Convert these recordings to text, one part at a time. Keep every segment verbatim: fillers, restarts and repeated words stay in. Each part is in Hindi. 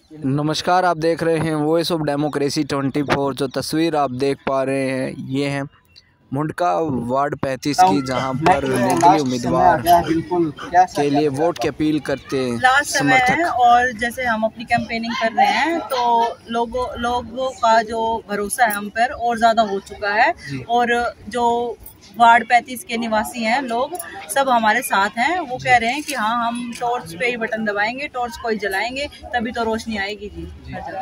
नमस्कार, आप देख रहे हैं voice of democracy twenty four. जो तस्वीर आप देख पा रहे हैं ये है मुंडका वार्ड पैंतीस की, जहां पर निर्दलीय उम्मीदवार के लिए वोट की अपील करते हैं समर्थक। और जैसे हम अपनी कैंपेनिंग कर रहे हैं तो लोगों लोगों का जो भरोसा है हम पर और ज़्यादा हो चुका है। और जो वार्ड पैंतीस के निवासी हैं लोग सब हमारे साथ हैं। वो कह रहे हैं कि हाँ, हम टॉर्च पे ही बटन दबाएंगे, टॉर्च को ही जलाएंगे, तभी तो रोशनी आएगी जी।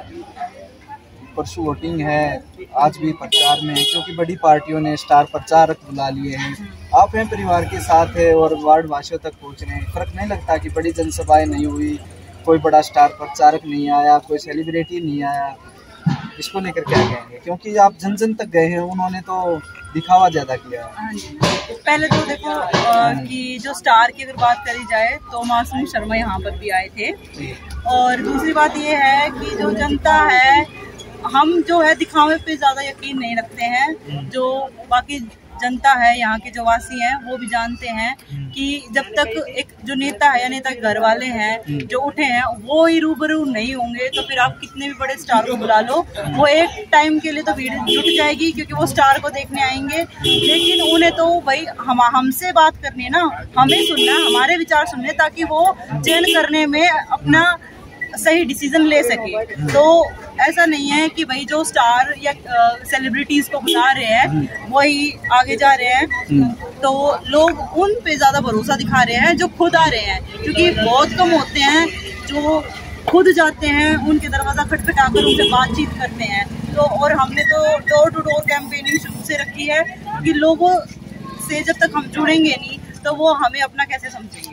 परसों वोटिंग है, आज भी प्रचार में है क्योंकि बड़ी पार्टियों ने स्टार प्रचारक बुला लिए हैं। आप हैं परिवार के साथ है और वार्ड वासियों तक पहुंच रहे हैं। फर्क नहीं लगता कि बड़ी जनसभाएं नहीं हुई, कोई बड़ा स्टार प्रचारक नहीं आया, कोई सेलिब्रिटी नहीं आया, इसको लेकर क्या कहेंगे? क्योंकि आप जन जन तक गए हैं, उन्होंने तो दिखावा ज्यादा किया है। पहले तो देखो आ, कि जो स्टार की अगर बात करी जाए तो मासूम शर्मा यहाँ पर भी आए थे। और दूसरी बात ये है कि जो जनता है, हम जो है दिखावे पे ज़्यादा यकीन नहीं रखते हैं। जो बाकी जनता है, यहाँ के जो वासी हैं, वो भी जानते हैं कि जब तक एक जो नेता है या नेता के घर वाले हैं जो उठे हैं वो ही रूबरू नहीं होंगे तो फिर आप कितने भी बड़े स्टार को बुला लो, वो एक टाइम के लिए तो भीड़ जुट जाएगी क्योंकि वो स्टार को देखने आएंगे। लेकिन उन्हें तो भाई हम हमसे बात करनी है ना, हमें सुनना, हमारे विचार सुनने, ताकि वो चयन करने में अपना सही डिसीजन ले सके। तो ऐसा नहीं है कि भाई जो स्टार या सेलिब्रिटीज को बुला रहे हैं वही आगे जा रहे हैं। तो लोग उन पे ज्यादा भरोसा दिखा रहे हैं जो खुद आ रहे हैं, क्योंकि बहुत कम होते हैं जो खुद जाते हैं, उनके दरवाजा खटखटाकर उनसे बातचीत करते हैं। तो और हमने तो डोर टू डोर कैंपेनिंग शुरू से रखी है, क्योंकि लोगों से जब तक हम जुड़ेंगे नहीं तो वो हमें अपना कैसे समझेंगे।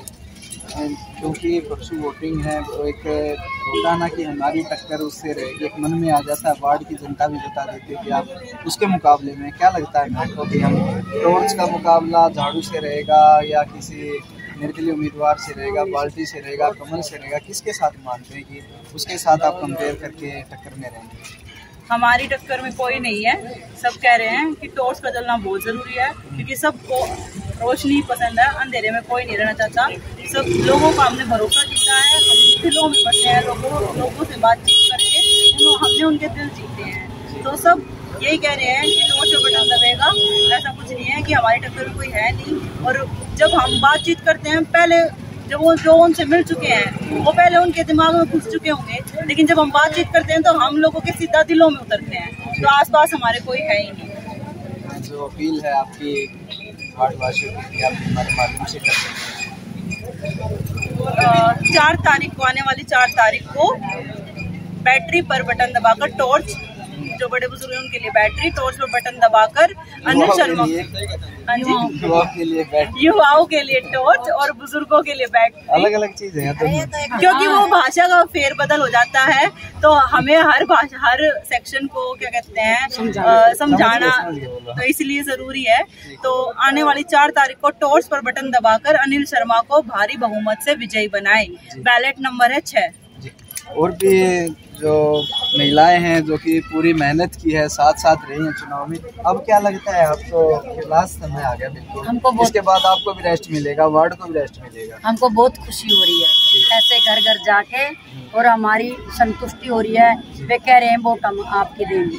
क्योंकि परसों वोटिंग है, तो एक होता ना कि हमारी टक्कर उससे रहेगी, एक मन में आ जाता है। वार्ड की जनता भी बता देती है कि आप उसके मुकाबले में क्या लगता है आपको कि हम टॉर्च का मुकाबला झाड़ू से रहेगा या किसी निर्दलीय उम्मीदवार से रहेगा, बाल्टी से रहेगा, कमल से रहेगा? किसके साथ मानते हैं कि उसके साथ आप कंपेयर करके टक्कर में रहेंगे? हमारी टक्कर में कोई नहीं है। सब कह रहे हैं कि टॉर्च का जलना बहुत ज़रूरी है, क्योंकि सबको रोशनी पसंद है, अंधेरे में कोई नहीं रहना चाहता। सब लोगों का हमने भरोसा जीता है, हम दिलों में बसे हैं, लोगों लोगों से बातचीत करके हमने उनके दिल जीते हैं। तो सब यही कह रहे हैं कि टॉर्च पे बटन दबेगा। ऐसा कुछ नहीं है कि हमारी टक्कर में कोई है नहीं। और जब हम बातचीत करते हैं, पहले जब वो जो उनसे मिल चुके हैं वो पहले उनके दिमाग में घुस चुके होंगे, लेकिन जब हम बातचीत करते हैं तो हम लोगों के सीधा दिलों में उतरते हैं। तो आसपास हमारे कोई है ही नहीं। जो अपील है आपकी वार्ड वासियों की, आप हमारे माध्यम से कर सकते हैं। चार तारीख को, आने वाली चार तारीख को बैटरी पर बटन दबाकर टॉर्च, जो बड़े बुजुर्ग हैं उनके लिए बैटरी, टॉर्च पर बटन दबाकर अनिल शर्मा, हाँ जी, युवाओं के लिए बैटरी, युवाओं के लिए टॉर्च और बुजुर्गों के लिए बैटरी। अलग अलग चीजें हैं तो, क्योंकि वो भाषा का फेर बदल हो जाता है, तो हमें हर भाषा, हर सेक्शन को क्या कहते हैं समझाना, तो इसलिए जरूरी है। तो आने वाली चार तारीख को टॉर्च पर बटन दबाकर अनिल शर्मा को भारी बहुमत से विजयी बनाए। बैलेट नंबर है छह। और भी जो महिलाएं हैं जो कि पूरी मेहनत की है, साथ साथ रही हैं चुनाव में, अब क्या लगता है आपको? लास्ट समय आ गया बिल्कुल, हमको इसके बाद आपको भी रेस्ट मिलेगा, वार्ड को भी रेस्ट मिलेगा। हमको बहुत खुशी हो रही है ऐसे घर घर जाके, और हमारी संतुष्टि हो रही है। वे कह रहे हैं वोट हम आपकी देंगे।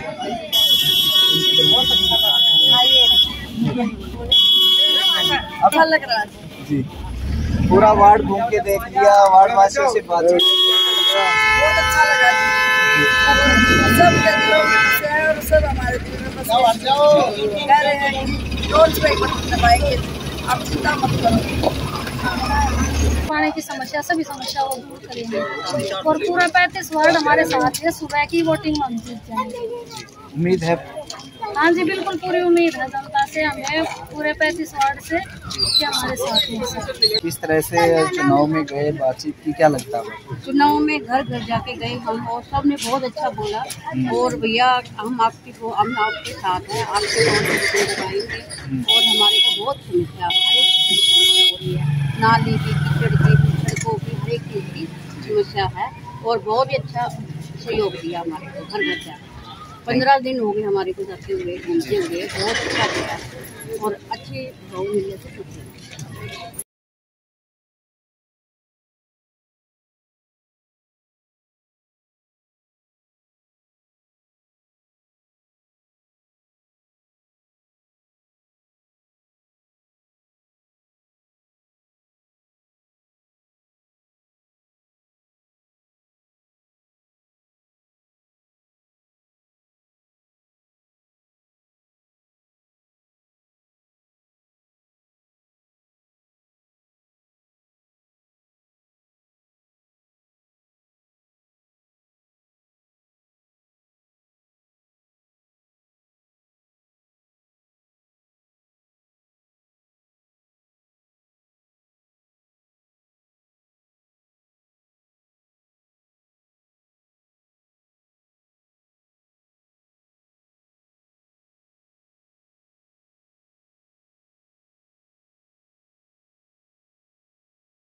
अच्छा लग रहा है जी। पूरा वार्ड घूम के देख लिया, वार्ड वासियों से बातचीत, बहुत अच्छा लगा जी। सब के दिलों में बसे हैं और सब हमारे दिल में बसे हैं। कह रहे हैं कि टॉर्च पे बटन दबाएंगे, आप चिंता मत करो। पानी की समस्या, सभी समस्या वो दूर करेंगे और पूरा पैंतीस वार्ड हमारे साथ है। सुबह की वोटिंग में हम जीत जाएंगे, उम्मीद है। हाँ जी, बिल्कुल पूरी उम्मीद है जनता से, हमें पूरे पैंतीस वार्ड से कि हमारे साथ हैं। किस तरह से चुनाव में गए, बातचीत की, क्या लगता है? चुनाव में घर घर जाके गए हम, और सब ने बहुत अच्छा बोला। और भैया हम आपकी हम आपके साथ हैं, आपके लगाएंगे। और हमारे को बहुत समस्या, हर एक समस्या हो रही है, नाली की, कीचड़ की, सड़कों की, हर एक चीज़ की समस्या है। और बहुत ही अच्छा सहयोग दिया हमारे को घर घर जाकर। पंद्रह दिन हो गए हमारे को जाते हुए, घूमते हुए, बहुत अच्छा दिया और अच्छी भाव मिले तो